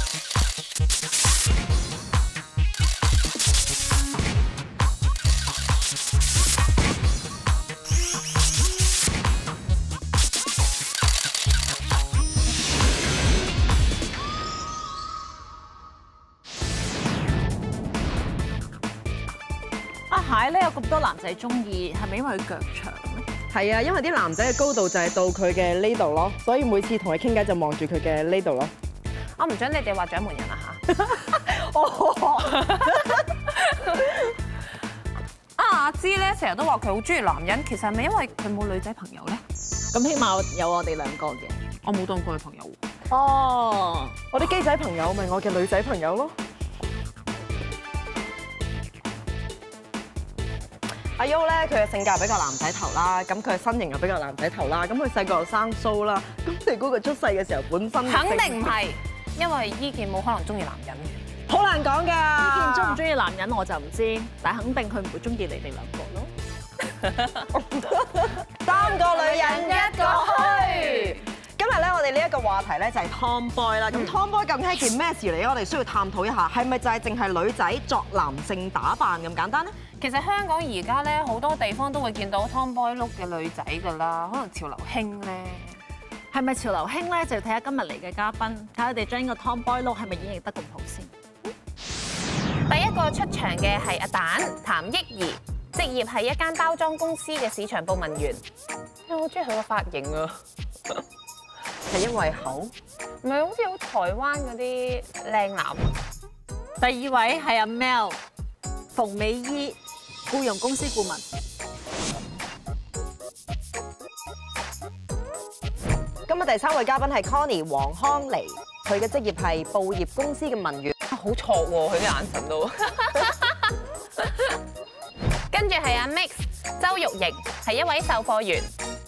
蟹咧有咁多男仔中意，係咪因為佢腳長咧？ 係啊，因為啲男仔嘅高度就係到佢嘅呢度咯，所以每次同佢傾偈就望住佢嘅呢度咯。 我唔准你哋話掌門人啊嚇！阿芝咧成日都話佢好中意男人，其實係咪因為佢冇女仔朋友咧？ 咁起碼有我哋兩個嘅。 我冇當過佢朋友。 哦， 我啲基仔朋友咪我嘅女仔朋友咯。阿 U 咧，佢嘅性格比較男仔頭啦，咁佢嘅身形又比較男仔頭啦，咁佢細個又生鬚啦，咁你估佢出世嘅時候本身肯定唔係，因為伊健冇可能中意男人嘅。 好難講㗎。 呢件中唔中意男人我就唔知，但肯定佢唔會中意你哋兩個咯。 三個女人一個墟。今日咧，我哋呢一個話題咧就係 Tomboy 啦。咁 Tomboy 究竟係件咩事嚟咧？我哋需要探討一下，係咪就係淨係女仔作男性打扮咁簡單咧？ 其實香港而家咧好多地方都會見到 Tomboy look 嘅女仔㗎啦，可能潮流興咧。 係咪潮流興咧？就要睇下今日嚟嘅嘉賓，睇下佢哋將呢個 Tomboy look 係咪演繹得咁好先。 第一個出場嘅係阿蛋譚憶怡，職業係一間包裝公司嘅市場部文員。我好中意佢個髮型啊！ 係因為口， 唔係好似好台灣嗰啲靚男。 第二位係阿 Mel 馮美依，僱傭公司顧問。 今日第三位嘉賓係 Connie 黃康妮，佢嘅職業係報業公司嘅文員。 好錯喎，佢啲眼神都。跟住係阿 Mix 周玉瑩，係一位售貨員。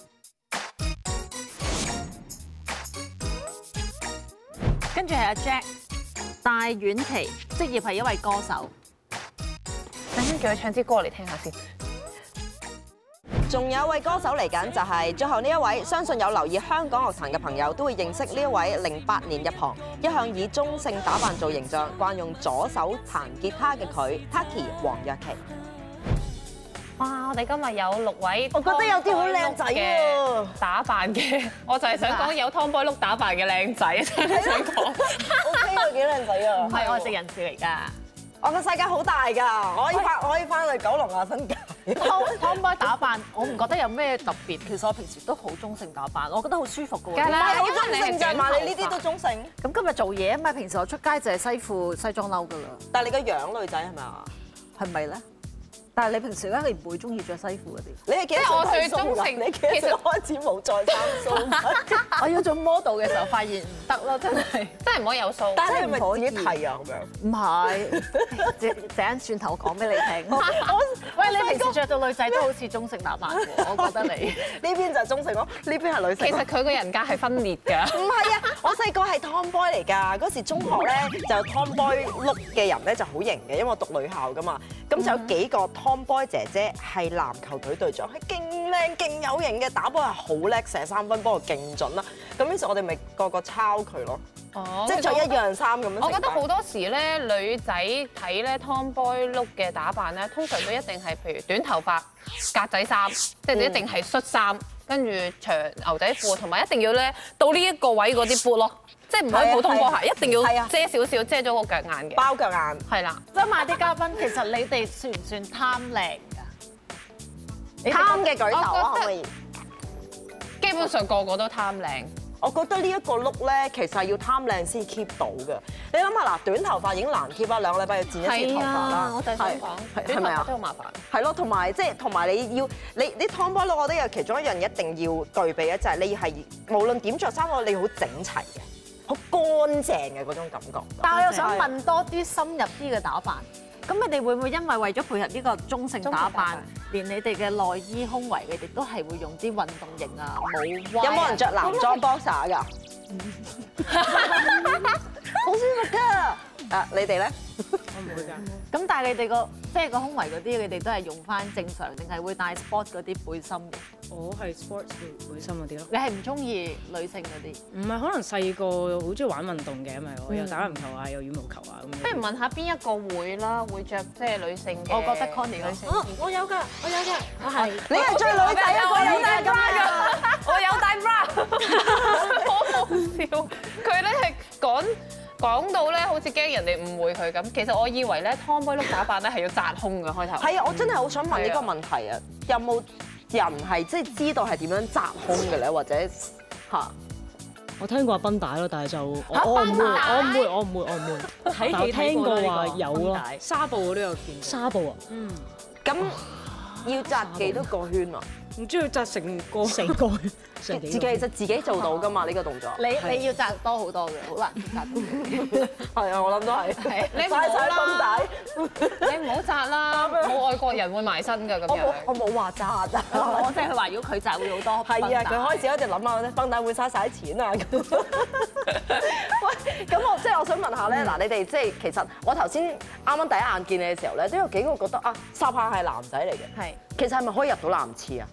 跟住係阿 Jack 戴婉琪，職業係一位歌手。 等陣叫佢唱支歌嚟聽下先。 仲有位歌手嚟緊，就係最後呢一位，相信有留意香港樂壇嘅朋友都會認識呢一位08年入行，一向以中性打扮做形象，慣用左手彈吉他嘅佢 Taki 黃若琪。 哇！我哋今日有6位， 我覺得有啲好靚仔啊！ 打扮嘅，我就係想講有 Tomboy look 打扮嘅靚仔，真係想講。 OK 啊，幾靚仔啊！ 唔係外籍人士嚟㗎。 我個世界好大㗎，我可以翻去九龍亞新界。 Tomboy 打扮，我唔覺得有咩特別。其實我平時都好中性打扮，我覺得好舒服㗎喎。 唔係好中性咋嘛？你呢啲都中性。 咁今日做嘢啊嘛，平時我出街就係西褲西裝褸㗎啦。 但係你個樣女仔係咪啊？ 係咪咧？但係你平時咧，你唔會中意着西褲嗰啲。 你係幾多歲？ 我最中性， 你其實開始冇再生鬚。 我要做 model 嘅時候，發現唔得咯，真係。 真係唔可以有鬚。 但係你咪自己剃啊咁樣？ 唔係，陣轉頭講俾你聽。喂，你平時着到女仔都好似中性打扮喎，我覺得你呢邊就係中性咯，呢邊係女性。 其實佢個人格係分裂㗎。 唔係啊，我細個係 Tomboy 嚟㗎。嗰時中學咧就 Tomboy look 嘅人咧就好型嘅，因為我讀女校㗎嘛。咁就有幾個 Tomboy 姐姐係籃球隊隊長，係勁靚勁有型嘅，打波係好叻，射3分波勁準啦。咁於是我哋咪個個抄佢咯。 哦， 即係着一樣衫咁樣。 我覺得好多時咧，女仔睇咧 Tomboy look 嘅打扮咧，通常都一定係譬如短頭髮、格仔衫，即係一定係恤衫，跟住長牛仔褲，同埋一定要咧到呢一個位嗰啲 boot 咯，即係唔可以普通波鞋，一定要遮少少，遮咗個腳眼嘅。 包腳眼。 係啦。 想問啲嘉賓，其實你哋算唔算貪靚㗎？ 貪嘅舉手啊，可唔可以？ 基本上個個都貪靚。 我覺得呢一個 look 咧，其實係要貪靚先 keep 到嘅。你諗下嗱，短頭髮已經難 keep 啦，2個禮拜要剪一次頭髮啦。 我就係想講， 係咪啊？ 都好麻煩。 係咯，同埋你要你啲 Tomboy look，我覺得有其中一樣一定要具備嘅就係你係無論點着衫，你好整齊嘅，好乾淨嘅嗰種感覺。 但係我又想問多啲深入啲嘅打扮。咁你哋會唔會因為咗配合呢個中性打扮，連你哋嘅內衣胸圍，你哋都係會用啲運動型啊、冇彎？ 有冇人着男裝 boxer 㗎？好舒服㗎！啊，你哋咧？ 我唔會㗎。咁但係你哋個即係個胸圍嗰啲，你哋都係用翻正常，定係會帶 sport 嗰啲背心嘅？ 我係 sports 會心嗰啲咯。 你係唔中意女性嗰啲？ 唔係，可能細個好中意玩運動嘅，因為我有打籃球啊，有羽毛球啊咁樣。 不如問下邊一個會啦，會着即係女性嘅？ 我覺得 Connie 女性。 我有㗎， 我係你係最女仔一個有戴 bra 㗎， 我有戴 bra， 好好笑。佢咧係講到咧，好似驚人哋誤會佢咁。其實我以為咧，Tomboy look 打扮咧係要紮胸嘅開頭。 係啊，我真係好想問呢個問題啊，有冇人係即係知道係點樣紮胸嘅咧，或者嚇？ 我聽過阿繃帶咯，但係就我唔會。但我聽過話有咯，紗布我都有見。紗布啊？ 咁要紮幾多個圈啊？ 唔知要紮成個其實自己做到㗎嘛呢個動作。 你要紮多好多嘅，好難紮。 係啊，我諗都係。 你唔好曬繃帶， 你唔好紮啦，冇外國人會埋身㗎咁樣。 我冇話紮啊。 我即係佢話，如果佢紮會好多。 係啊，佢開始一直諗下啲繃帶會嘥晒啲錢啊咁。喂，咁我想問下咧，嗱，你哋即係其實我頭先啱啱第一眼見你嘅時候咧，都有幾個覺得啊，沙棒係男仔嚟嘅。係。其實係咪可以入到男廁啊？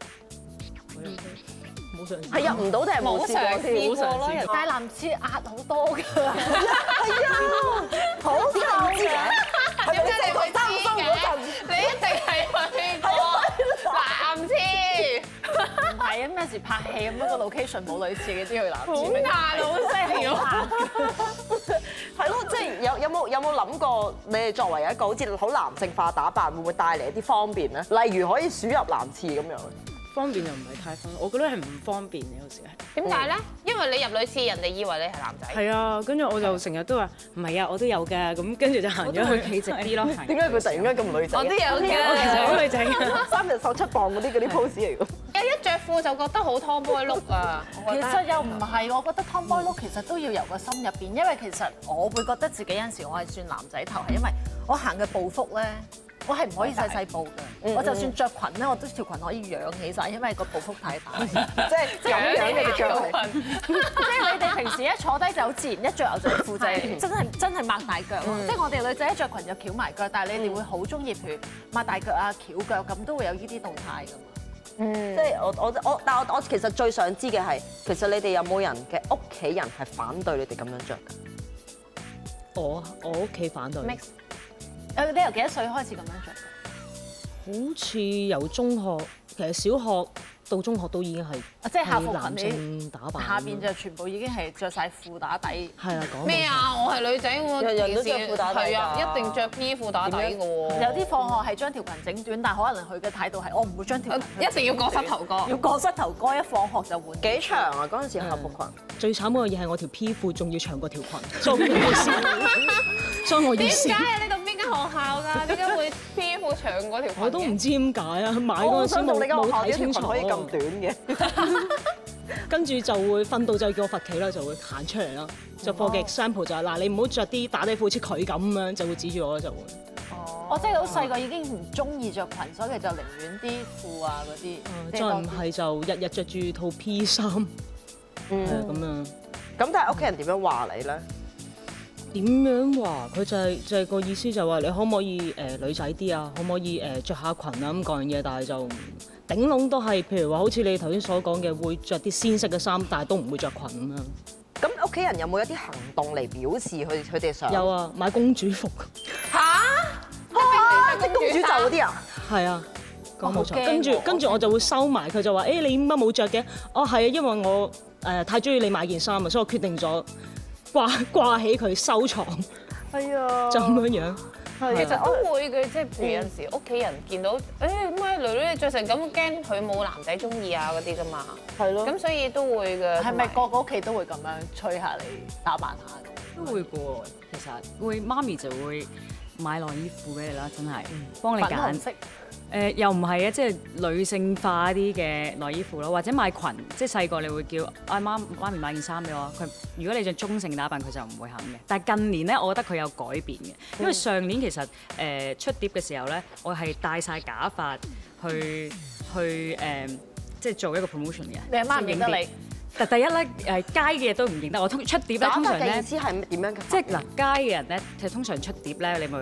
冇嘗試。 係入唔到定係冇試過先？ 冇嘗試。 但係男廁壓好多㗎。 係啊，好臭嘅。 點解你會知嘅？你一定係去過男廁。 唔係啊，咩時拍戲咁樣個 location 冇女廁嘅，都要去男廁。 大佬聲要係咯，即係有冇諗過，你哋作為一個好似好男性化打扮，會唔會帶嚟一啲方便咧？例如可以鼠入男廁咁樣。 方便又唔係太方便，我覺得係唔方便嘅有時係。 點解咧？因為你入女廁，人哋以為你係男仔。 係啊，跟住我就成日都話唔係啊，我都有㗎，咁跟住就行咗去企直啲咯。 點解佢突然間咁女仔？ 我都有嘅。 我其實好女仔嘅 ，3日瘦7磅嗰啲 pose 嚟㗎。 一着褲就覺得好 Tomboy look 啊！ 其實又唔係，我覺得 Tomboy look 其實都要由個心入邊，因為其實我會覺得自己有陣時我係算男仔頭，係因為我行嘅步幅咧。我係唔可以細細步嘅，我就算着裙咧，我都條裙可以揚起晒，因為個步幅太大。即係咁樣嘅腳係。即係你哋平時一坐低就好自然，一着牛仔褲就真係擘大腳咯。即係我哋女仔一着裙就翹埋腳，但係你哋會好中意，譬如擘大腳啊、翹腳咁，都會有呢啲動態㗎嘛。即係但係我其實最想知嘅係，其實你哋有冇人嘅屋企人係反對你哋咁樣着㗎？ 我屋企反對。 你由幾多歲開始咁樣着？ 好似由中學，其實小學到中學都已經係即係校服男裙性打扮， 下邊就全部已經係着晒褲打底。 係啊，講咩啊？我係女仔喎， 人人都着褲打底㗎。 係啊，一定着 P 褲打底嘅喎。 有啲放學係將條裙整短，但係可能佢嘅態度係我唔會將條裙一定要過膝頭哥， 要過膝頭哥，一放學就換。 幾長啊？嗰陣時校服裙。 最慘嗰樣嘢係我條 P 褲仲要長過條裙，所以我要試。所以我要試。 點解啊？你讀邊間學校㗎？點解會 P 褲長過條裙？ 我都唔知點解啊！買嗰陣時冇睇清楚。 可以咁短嘅。 跟住就會訓導就叫我罰企啦，就會行出嚟啦。就課嘅 example 就係嗱，你唔好着啲打底褲好似佢咁樣，就會指住我就會。 我即係好細個已經唔中意着裙，所以就寧願啲褲啊嗰啲。 再唔係就日日着住套 P 衫，係咁樣。 咁但係屋企人點樣話你咧？ 點樣話？佢就係個意思就係話你可唔可以女仔啲啊？可唔可以着下裙啊咁嗰樣嘢？但係就頂籠都係，譬如話好似你頭先所講嘅，會着啲鮮色嘅衫，但係都唔會着裙咁樣。 咁屋企人有冇一啲行動嚟表示佢哋想？ 有啊，買公主服。 嚇！ 即公主袖嗰啲啊？ 係啊，講冇錯。跟住我就會收埋佢，就話你點解冇着嘅？哦係啊，因為我太中意你買件衫啊，所以我決定咗掛起佢收藏。係啊，就咁樣。 其實都會嘅，即係譬如有陣時屋企人見到，點解女女着成咁，驚佢冇男仔中意啊嗰啲噶嘛。係咯。咁所以都會嘅。 係咪個個屋企都會咁樣吹下你打扮下？ 都會嘅喎，其實會媽咪就會買內衣褲俾你啦，真係幫你揀。 粉紅色。 又唔係嘅，即係女性化啲嘅內衣褲咯，或者買裙，即係細個你會叫媽咪買件衫俾我。佢如果你着中性打扮，佢就唔會肯嘅。但係近年咧，我覺得佢有改變嘅，因為上年其實出碟嘅時候咧，我係戴晒假髮去即係做一個 promotion 嘅。 你阿媽唔認得你？ 第一咧街嘅嘢都唔認得我，出碟咧通常咧意思係點樣嘅？ 即係嗱街嘅人咧，就通常出碟咧，你咪要貼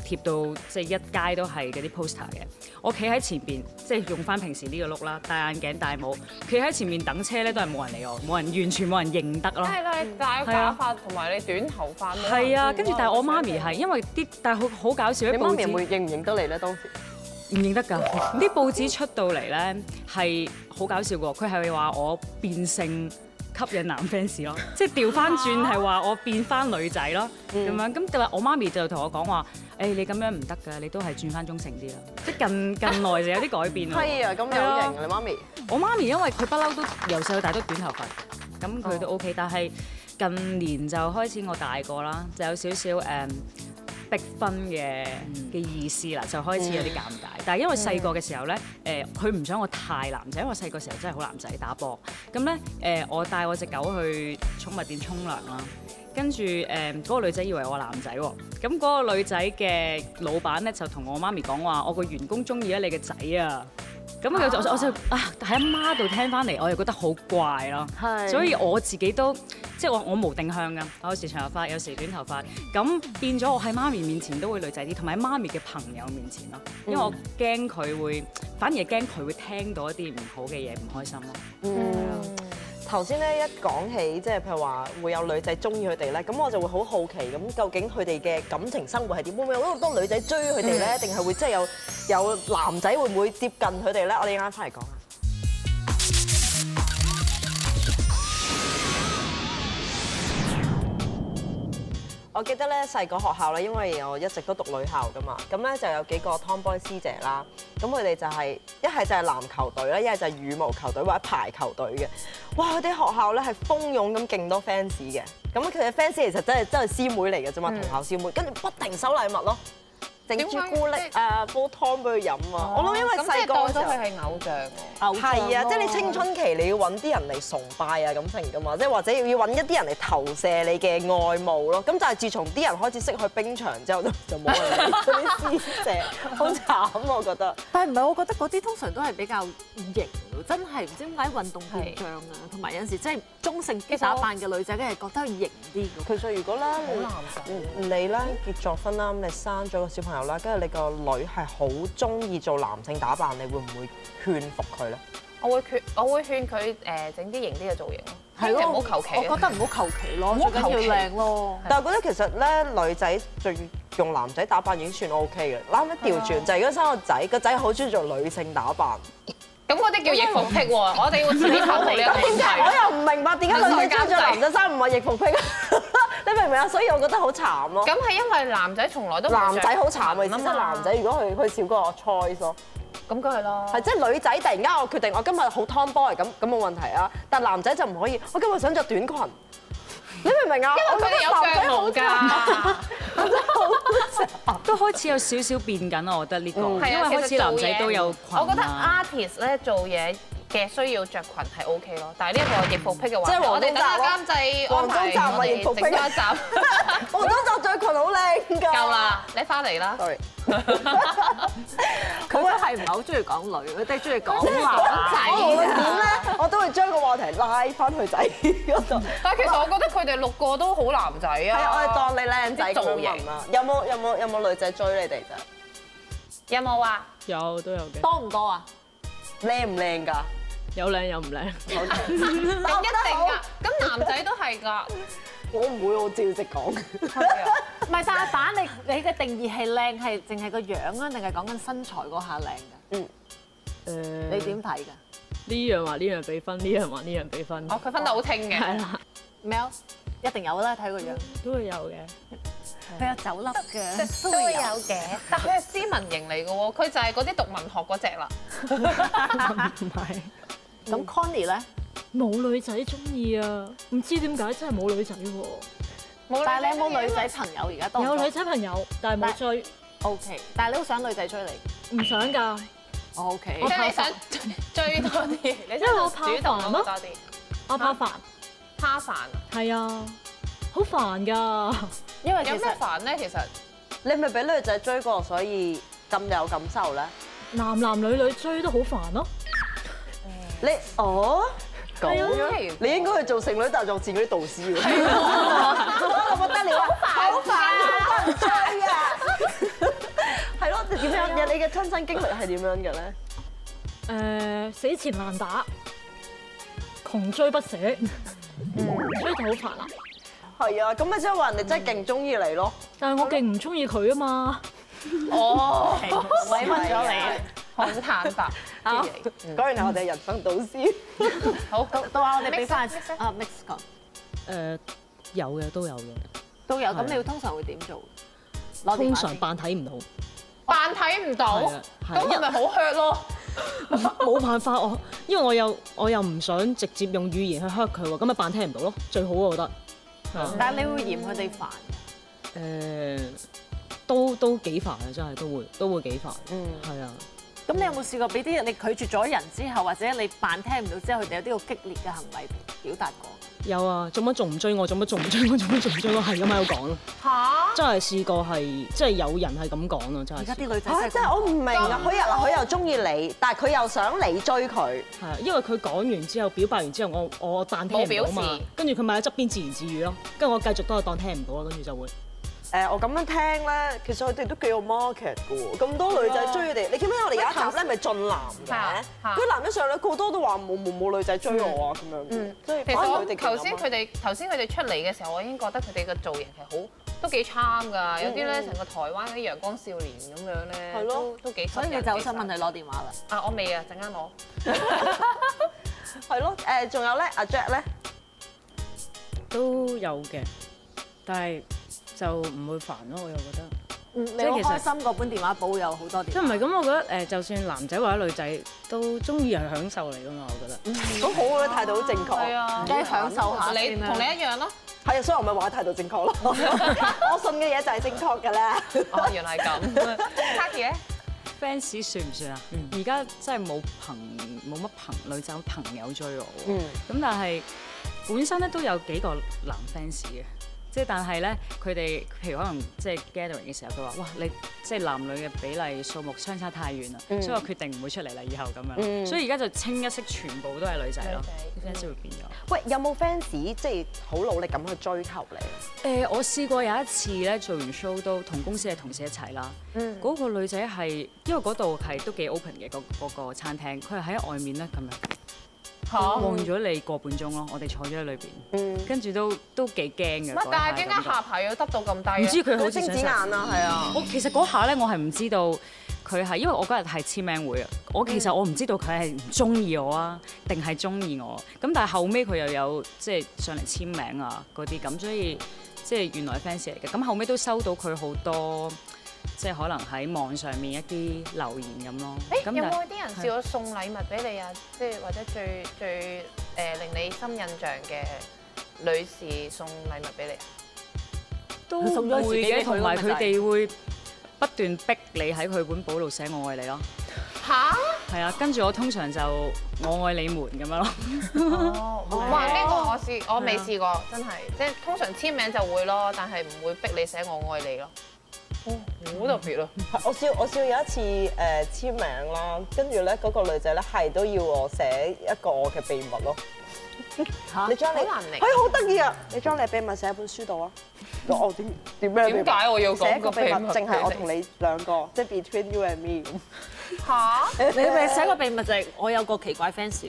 貼到即係一街都係嗰啲 poster 嘅。我企喺前邊，即係用翻平時呢個 look 啦，戴眼鏡戴帽，企喺前面等車咧都係冇人理我，完全冇人認得咯。 係啦，你戴假髮同埋你短頭髮。 係啊，跟住但係我媽咪係因為但係好搞笑，啲報紙會認唔認得你咧？當時唔認得㗎，啲報紙出到嚟咧係好搞笑㗎，佢係話我變性吸引男 fans 咯，即係調翻轉係話我變翻女仔咯，咁樣咁但係我媽咪就同我講話，你咁樣唔得㗎，你都係轉翻中性啲啦，即係近來就有啲改變。 係啊，咁有型啊你媽咪。 我媽咪因為佢不嬲都由細到大都短頭髮，咁佢都 OK，但係近年就開始我大個啦，就有少少逼婚嘅意思啦，就開始有啲尷尬。但係因為細個嘅時候咧，佢唔想我太男仔，因為我細個時候真係好男仔打波。咁咧我帶我隻狗去寵物店沖涼啦，跟住嗰個女仔以為我男仔喎。咁嗰個女仔嘅老闆咧就同我媽咪講話，我個員工中意咗你嘅仔啊。咁我就喺阿媽度聽翻嚟，我又覺得好怪咯。所以我自己都即係我無定向㗎，我有時長頭髮，有時短頭髮。咁變咗我喺媽咪面前都會女仔啲，同埋喺媽咪嘅朋友面前咯。因為我驚佢會，反而係驚佢會聽到一啲唔好嘅嘢，唔開心咯。 頭先咧一講起，即係譬如話會有女仔中意佢哋咧，咁我就會好好奇咁，究竟佢哋嘅感情生活係點？會唔會有好多女仔追佢哋咧？定係會即係有男仔會唔會接近佢哋咧？我哋啱翻嚟講下。我記得咧細個學校咧，因為我一直都讀女校噶嘛，咁咧就有幾個 Tomboy 師姐啦，咁佢哋就係一係就係籃球隊啦，一係就係羽毛球隊或者排球隊嘅。哇！佢哋學校咧係蜂擁咁勁多 fans 嘅，咁佢哋 fans 其實真係師妹嚟嘅啫嘛，同校師妹，跟住不停收禮物咯。整朱古力啊，煲湯俾佢飲啊！我諗因為細個當咗佢係偶像， 係啊，即係你青春期你要揾啲人嚟崇拜啊咁成噶嘛，即係或者要揾一啲人嚟投射你嘅愛慕咯。咁但係自從啲人開始識去冰場之後，就冇人理嗰啲師姐，好慘我覺得。 但係唔係？我覺得嗰啲通常都係比較型，真係唔知點解運動健將啊，同埋有陣時即係中性啲打扮嘅女仔，梗係覺得佢型啲。 其實如果咧，你咧結咗婚啦，咁你生咗個小朋友啦，跟住你個女係好中意做男性打扮，你會唔會勸服佢咧？ 我會勸佢整啲型啲嘅造型咯，係咯，唔好求其。 我覺得唔好求其咯，最緊要靚咯。 但係我覺得其實咧，女仔最用男仔打扮已經算 OK 嘅。啱啱調轉就係如果生個仔好中意做女性打扮。 咁嗰啲叫易服癖喎，我哋會遲啲討論呢個問題。 我又唔明白點解女仔中意著男仔衫唔係易服癖，你明唔明啊？所以我覺得好慘咯。 咁係因為男仔從來都男仔好慘啊！即係男仔如果佢少個 choice 咯， 咁梗係啦。 係即係女仔突然間我決定我今日好 tomboy 咁冇問題啊，但係男仔就唔可以。我今日想着短裙，你明唔明啊？ 因為佢哋有腳毛㗎。 都開始有少少變緊，我覺得呢個，因為係啊， 開始男仔都有裙啊。 我覺得 artist 咧做嘢嘅需要着裙係 OK 咯，但係呢一個易服癖嘅話， 即係我哋等下監製黃宗澤咪易服癖整多一集。 黃宗澤着裙好靚㗎。 夠啦，你翻嚟啦。 Sorry。 佢係唔係好中意講女？佢哋中意講男仔。 我會點咧？我都會將個話題拉翻去仔嗰度。 但係其實我覺得佢哋6個都好男仔啊。 係啊，我哋當你靚仔咁樣問啦。有冇女仔追你哋啫？ 有冇啊？ 有都有嘅， 多唔多啊？ 靚唔靚㗎？ 有靚有唔靚。 一定㗎，咁男仔都係㗎。 我唔會，我照直講。 唔係，但阿蛋你嘅定義係靚係淨係個樣啊，定係講緊身材嗰下靚㗎？你點睇㗎？ 呢樣話呢樣俾分，呢樣話呢樣俾分。 哦，佢分得好清嘅。 係啦， Mel 一定有啦，睇個樣。 都會有嘅。 佢有酒粒嘅， 都會有嘅，但佢係斯文型嚟嘅喎，佢就係嗰啲讀文學嗰隻啦。 唔係。 咁 Connie 咧？ 冇女仔中意啊！唔知點解真係冇女仔喎。 但係你有冇女仔朋友而家多？ 有女仔朋友，但係冇追。 OK，但係你好想女仔追你？ 唔想㗎。 OK， 即係你想追多啲，你想主動多啲。 我怕煩。 怕煩啊？ 係啊，好煩㗎。 因為有咩煩咧？其實你係咪俾女仔追過，所以咁有感受咧？ 男女追都好煩咯。 你哦？咁你應該去做聖女大作戰嗰啲導師喎。我覺得你好煩啊！好煩啊！追啊！ 親身經歷係點樣嘅咧？ 死纏爛打，窮追不捨，所以就好煩啦。 係啊，咁咪即係話人哋真係勁中意你咯。 但係我勁唔中意佢啊嘛。 哦， 委屈咗你。 好坦白。 好，講完係我哋人生導師。 好， 到我哋俾翻啊 Mix 講。 有嘅都有嘅， 都有。咁你通常會點做？ 通常扮睇唔到。 扮睇唔到， 係啊咁係咪好 hurt 咯？ 冇辦法因為我又唔想直接用語言去 hurt 佢喎，咁咪扮聽唔到咯，最好我覺得。 但係你會嫌佢哋煩？ 都幾煩啊，真係都會幾煩。係啊。 咁你有冇試過俾啲你拒絕咗人之後，或者你扮聽唔到之後，佢哋有啲好激烈嘅行為表達過？ 有啊，做乜仲唔追我？做乜仲唔追我？做乜仲唔追我？係咁喺度講咯。 嚇！ 真係試過係，即係有人係咁講啊！真係。 而家啲女仔即係我唔明啊！佢又中意你，但係佢又想你追佢。 係啊，因為佢講完之後，表白完之後，我扮聽唔到嘛。跟住佢咪喺側邊自言自語咯，跟住我繼續都係當聽唔到啦，跟住就會。 我咁樣聽咧，其實佢哋都幾有 market 嘅喎，咁多女仔追佢哋。你記唔記得我哋有一集咧咪俊男嘅？佢男一上咧，好多都話冇女仔追我啊咁樣。所以其實我佢哋頭先佢哋出嚟嘅時候，我已經覺得佢哋嘅造型係都幾 charm 㗎。有啲咧成個台灣嗰啲陽光少年咁樣咧，都幾。 所以你就好想問佢攞電話啦。 啊，我未啊，陣間攞。 係咯，仲有咧，阿 Jack 咧都有嘅，但係就唔會煩咯，我又覺得。 你好開心嗰本電話簿有好多電話。 即係唔係咁？我覺得就算男仔或者女仔都中意係享受嚟㗎嘛，我覺得。 好好嘅態度好正確。 係啊， 梗係享受下你同你一樣咯。 係啊，所以我咪話態度正確咯。我信嘅嘢就係正確㗎啦。 哦，原來係咁。Cathy 咧 fans 算唔算啊？而家真係冇乜女仔朋友追我。咁但係本身咧都有幾個男 fans 嘅。即係但係咧，佢哋譬如可能即係 gathering 嘅時候，佢話：哇，你即係男女嘅比例數目相差太遠啦，所以我決定唔會出嚟啦，以後咁樣。所以而家就清一色全部都係女仔咯，啲 fans 會變咗。 喂，有冇 fans 即係好努力咁去追求你？ 我試過有一次咧，做完 show 都同公司嘅同事一齊啦。嗰個女仔係因為嗰度係都幾 open 嘅嗰個餐廳，佢係喺外面咧咁樣。望咗你個半鐘咯，我哋坐咗喺裏邊，跟住都幾驚嘅。 但係點解下排要耷到咁低？ 唔知佢好似精子眼啊，係啊！ 我其實嗰下咧，我係唔知道佢係，因為我嗰日係簽名會啊。其實我唔知道佢係唔中意我啊，定係中意我。咁但係後尾佢又有即係上嚟簽名啊嗰啲咁，所以即係原來係 fans 嚟嘅。咁後尾都收到佢好多。即係可能喺網上面一啲留言咁咯。 有冇啲人試過送禮物俾你啊？即係或者最令你深印象嘅女士送禮物俾你啊？ 都會嘅，同埋佢哋會不斷逼你喺佢本簿度寫我愛你咯。嚇！係啊，跟住我通常就我愛你們咁樣咯。 哦，哇！呢個我未試過，真係即係通常簽名就會咯，但係唔會逼你寫我愛你咯。好特別咯！ 我試有一次簽名啦，跟住咧嗰個女仔咧係都要我寫一個我嘅秘密咯。你將你好難明， 佢好得意啊！你將你秘密寫喺本書度啊！我點咩秘密？ 點解我要講寫個秘密？淨係我同你兩個，即係 between you and me 咁。 嚇！ 你咪寫個秘密就係我有個奇怪 fans。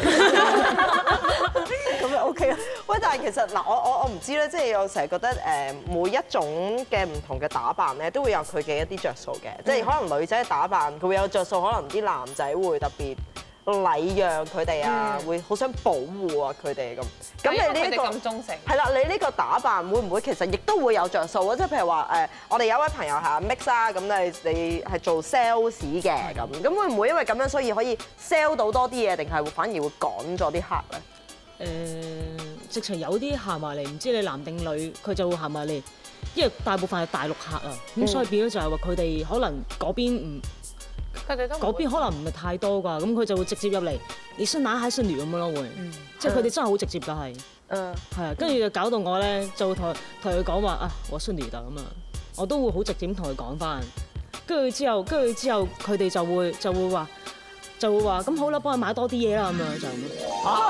咁就 OK 啦。喂，但係其實嗱，我唔知咧，即係我成日覺得每一種嘅唔同嘅打扮咧，都會有佢嘅一啲着數嘅。即係可能女仔打扮佢會有着數，可能啲男仔會特別禮讓佢哋啊，會好想保護啊佢哋咁。咁你呢個咁忠誠係啦，你呢個打扮會唔會其實亦都會有着數啊？即係譬如話我哋有一位朋友係 Mix 啊，咁你係做 sales 嘅咁會唔會因為咁樣所以可以 sell 到多啲嘢，定係反而會趕咗啲客咧？ 直情有啲行埋嚟，唔知你男定女，佢就會行埋嚟，因為大部分係大陸客啊，咁所以變咗就係話佢哋可能嗰邊可能唔係太多啩，咁佢就會直接入嚟，你是男還是女咁樣咯會，即係佢哋真係好直接㗎係，係啊，跟住就搞到我咧就同佢講話啊，我是女的咁啊，我都會好直接同佢講翻，跟住之後佢哋就會話咁好啦，幫佢買多啲嘢啦咁樣就咁。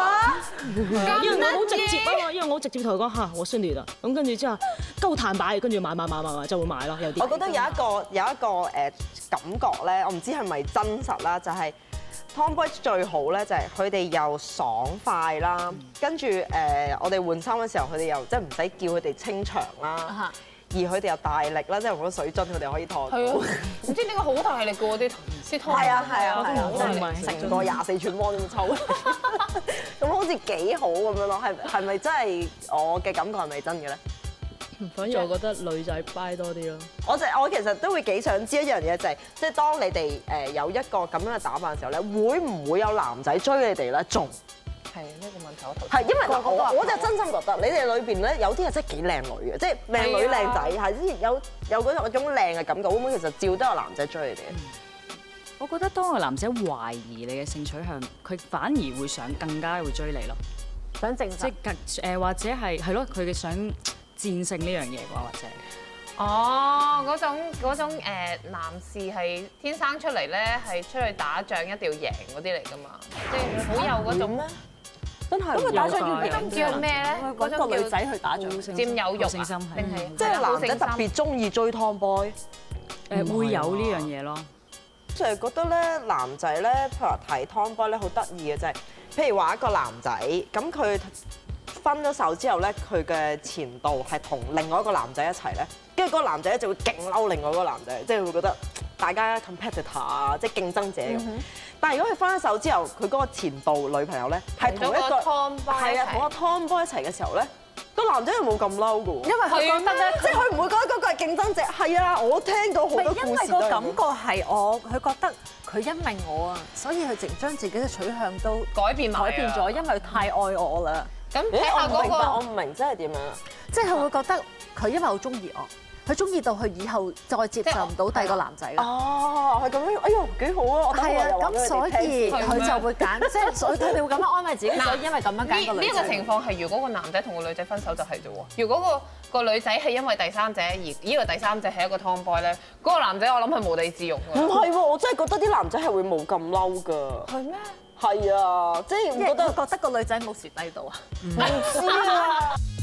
因為我好直接啊嘛，因為我好直接同佢講嚇，我先嚟啦。咁跟住之後夠彈擺，跟住買就會買咯。有啲我覺得有一個感覺咧，我唔知係咪真實啦，就係 Tomboy 最好咧，就係佢哋又爽快啦，跟住我哋換衫嘅時候，佢哋又即係唔使叫佢哋清場啦。而佢哋又大力啦，即係嗰水樽佢哋可以拖。 係啊，唔知點解好大力嘅喎啲先拖。 係啊，成個24寸芒咁抽，咁好似幾好咁樣咯。係咪真係我嘅感覺係咪真嘅咧？ 反而我覺得女仔 buy 多啲咯。 我其實都會幾想知一樣嘢，就係即係當你哋有一個咁樣嘅打扮嘅時候咧，會唔會有男仔追你哋咧？仲係呢個問題，我頭係因為我就真心覺得你哋裏邊咧有啲係真係幾靚女嘅，即係靚女靚仔，係有嗰種靚嘅感覺。會唔會其實照都有男仔追你哋？ 我覺得當個男仔懷疑你嘅性取向，佢反而會想更加會追你咯。 想證實即係或者係咯，佢嘅想戰勝呢樣嘢啩，或者哦嗰種男士係天生出嚟咧係出去打仗一定要贏嗰啲嚟㗎嘛，即係好有嗰種咩？ 真係咁佢打仗要嗰種叫咩咧？嗰種個女仔去打仗佔有欲性心係定係即係男仔特別中意追 Tomboy， 會有呢樣嘢咯。 就係覺得咧男仔咧，譬如話睇 Tomboy 咧好得意嘅就係，譬如話一個男仔咁佢分咗手之後咧，佢嘅前度係同另外一個男仔一齊咧，跟住嗰個男仔咧就會勁嬲另外嗰個男仔，即係會覺得大家 competitor 啊，即係競爭者咁。但係如果佢分咗手之後，佢嗰個前度女朋友咧係同一個 Tomboy 係啊同個 Tomboy 一齊嘅時候咧，個男仔係冇咁嬲嘅喎， 因為佢覺得咧， 即係佢唔會覺得嗰個係競爭者。係啊，我聽到好多故事因為個感覺係佢覺得佢因為我啊，所以佢淨將自己嘅取向都改變咗，因為佢太愛我啦。 咁睇下嗰我個唔明真係點樣啊？ 即係佢會覺得佢因為好中意我，佢中意到佢以後再接受唔到第二個男仔啦。 哦，係咁樣，哎呦幾好啊！我係啊，咁所以佢佢就會揀，即係所以佢哋會咁樣安慰自己，所以因為咁樣揀個女仔。 呢個情況係如果個男仔同個女仔分手就係啫喎。如果個女仔係因為第三者而呢個第三者係一個 Tomboy 咧，嗰個男仔我諗係無地自容㗎。 唔係喎，我真係覺得啲男仔係會冇咁嬲㗎。 係咩？ 係啊，即係覺得覺得個女仔冇蝕低到啊。 唔知啊。